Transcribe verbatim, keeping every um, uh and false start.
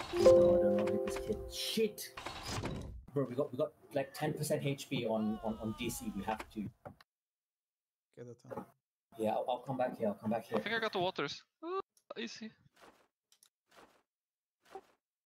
No, I don't know hit this kid. Shit! Bro, we got we got like ten percent H P on, on, on D C. We have to. Get it. Huh? Yeah, I'll, I'll come back here. I'll come back here. I think I got the waters. Oh, easy.